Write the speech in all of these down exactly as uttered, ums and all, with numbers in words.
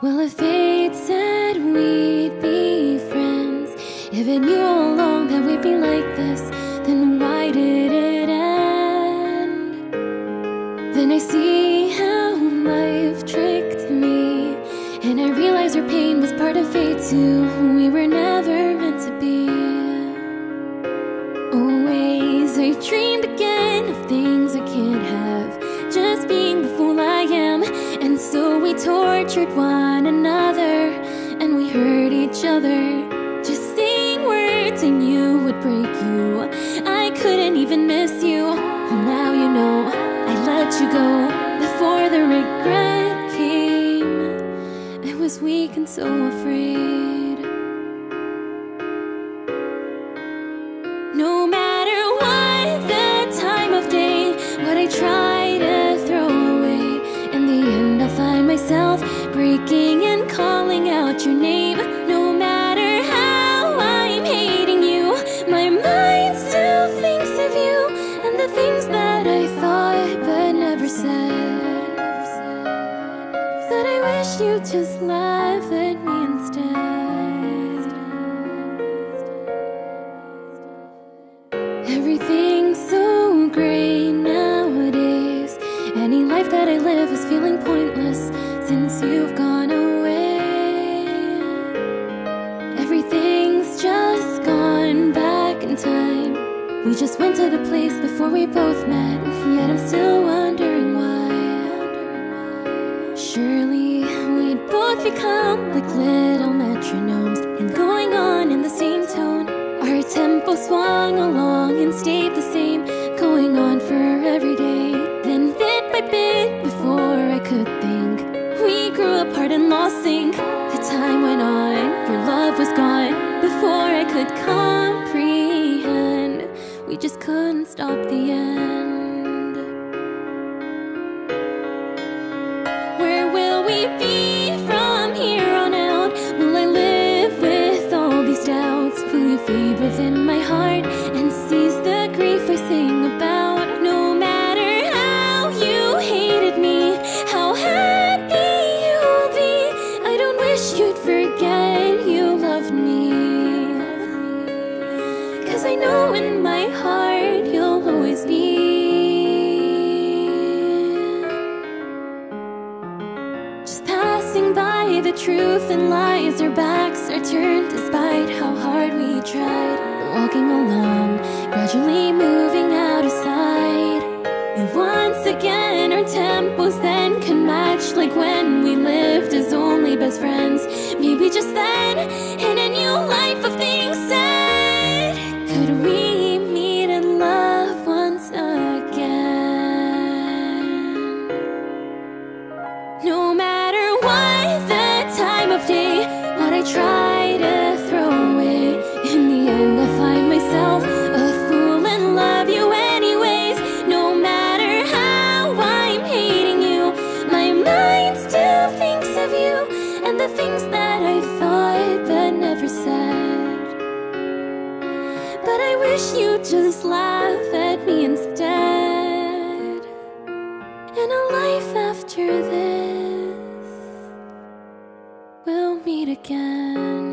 Well, if fate said we'd be friends, if it knew all along that we'd be like this, then why did it end? Then I see how life tricked me, and I realize our pain was part of fate too. We were never meant to be. Always I dreamed again of things I can't have, just being the fool I am. And so we tortured one another, and we hurt each other. Just saying words I knew would break you. I couldn't even miss you. Well, now you know I let you go before the regret came. I was weak and so afraid. No matter what the time of day, what I try to throw away, in the end I'll find myself breaking and calling out your name. No matter how I'm hating you, my mind still thinks of you and the things that I thought but never said. But I wish you'd just laugh at me instead. Everything's so gray nowadays. Any life that I live is feeling pointless since you've gone away. Everything's just gone back in time. We just went to the place before we both met, yet I'm still wondering why. Surely we'd both become like little metronomes, and going on in the same tone. Our tempo swung along and stayed the same, going on for every day. Then bit by bit, before I could think, we grew apart and lost sync. The time went on, your love was gone. Before I could comprehend, we just couldn't stop the end. Where will we be from here on out? Will I live with all these doubts? Will you fade within my heart and seize the grief I sing about? No matter how you hated me, how happy you'll be, I don't wish you'd forget you loved me. Cause I know in my heart you'll always be. Just passing by the truth and lies, our backs are turned despite how hard we tried. Walking along, gradually moving out of sight. And once again our tempos then can match, like when we lived as only best friends. Maybe just then, in a new life of things said, could we meet and love once again? No matter what the time of day, what I try to throw away, in the end I find myself a fool and love you anyways. No matter how I'm hating you, my mind still thinks of you and the things that I thought but never said. But I wish you'd just laugh at me instead. In a life after this, we'll meet again.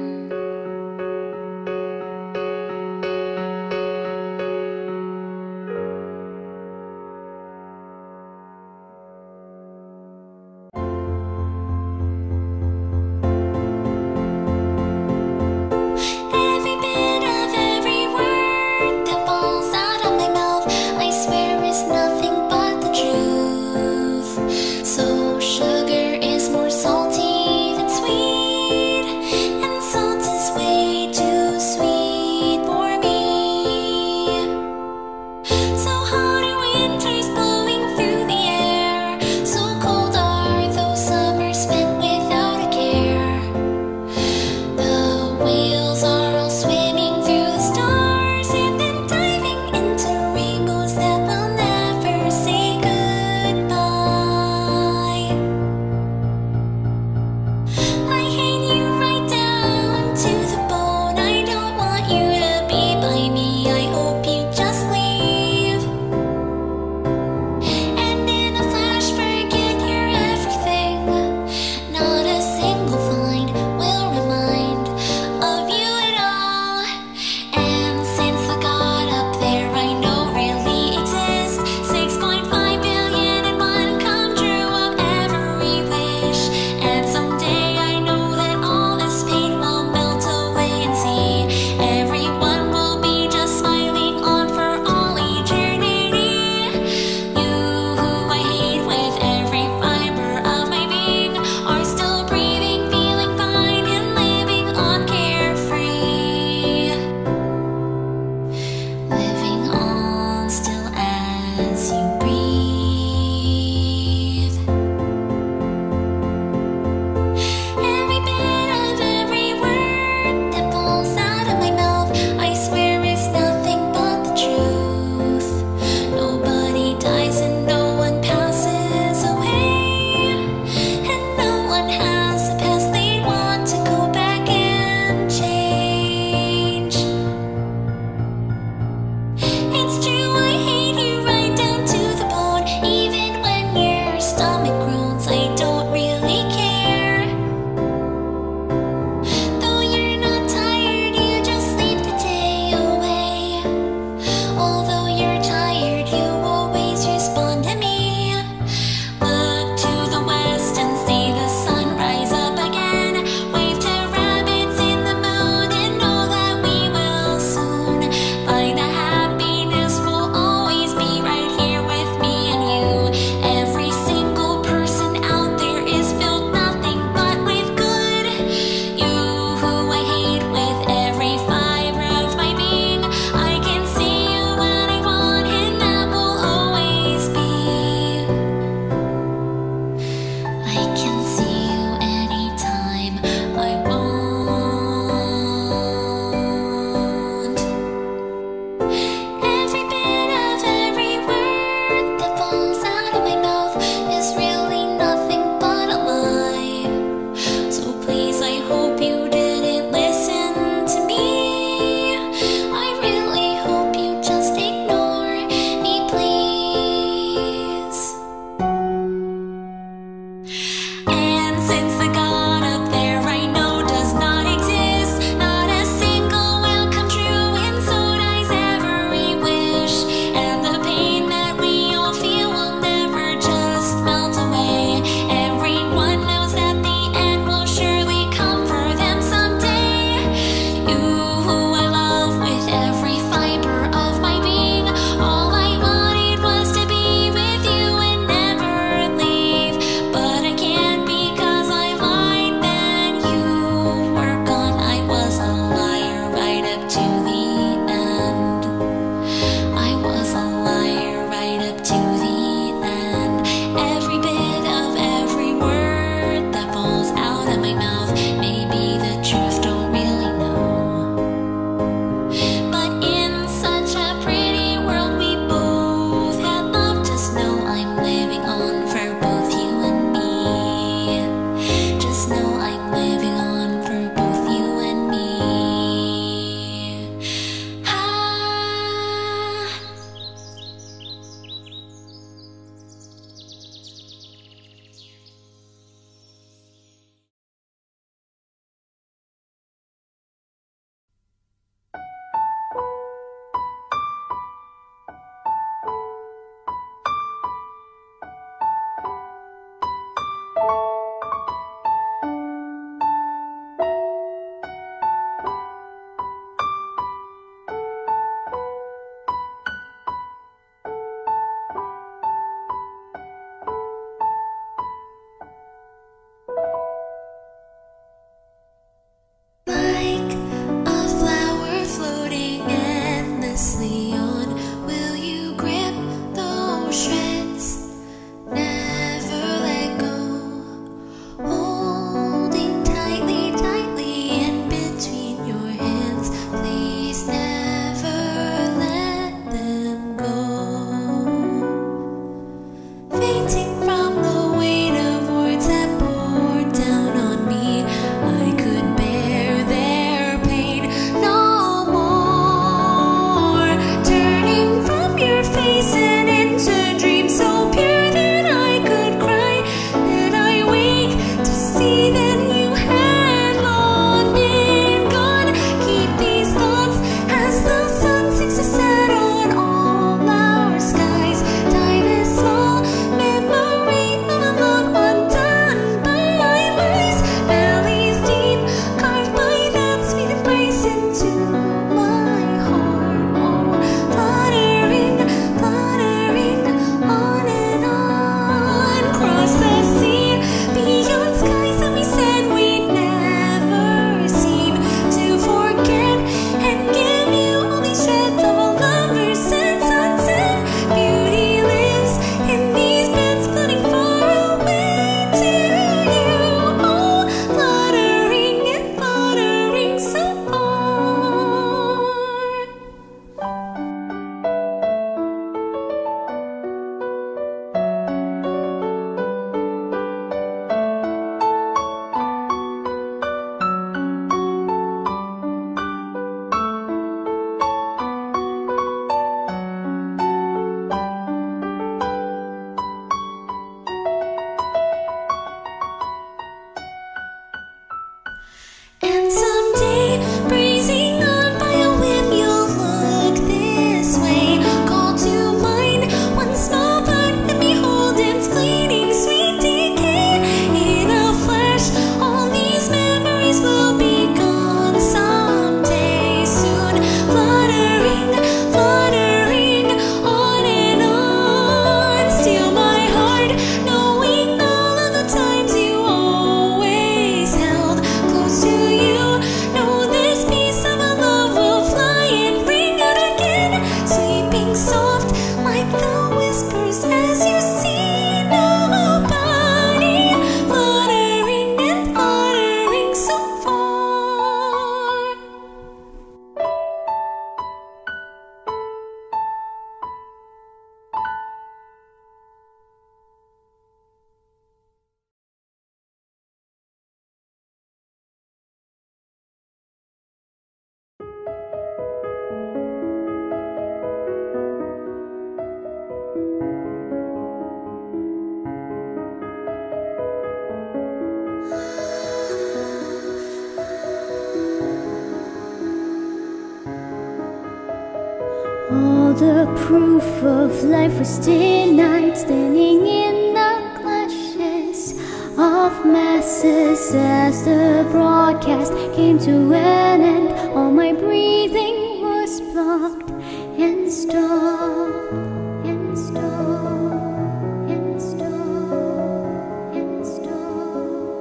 the proof of life was denied, standing in the clashes of masses as the broadcast came to an end. All my breathing was blocked and stopped, and stopped, and stopped, and stopped.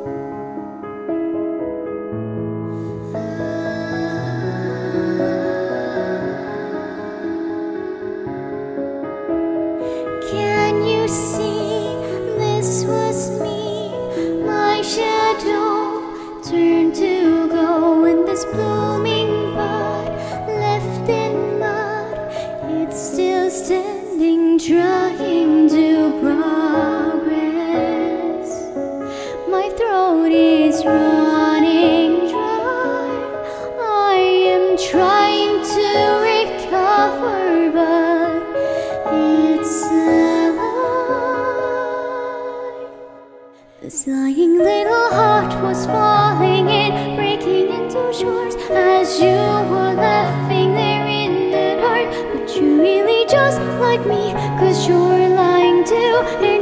Can you see this was me? My shadow turned to go in this blooming bud, left in mud. It's still standing, trying to progress. My throat is running dry. I am trying to recover, but it's a lie. This lying little heart was falling in, breaking into shards as you were laughing there in the dark. But you really just like me, 'cause you're lying too.